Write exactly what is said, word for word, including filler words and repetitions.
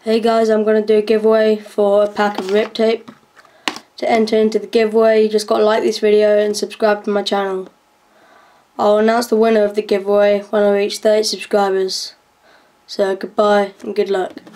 Hey guys, I'm going to do a giveaway for a pack of rip tape. To enter into the giveaway, you just got to like this video and subscribe to my channel. I'll announce the winner of the giveaway when I reach thirty subscribers. So goodbye and good luck.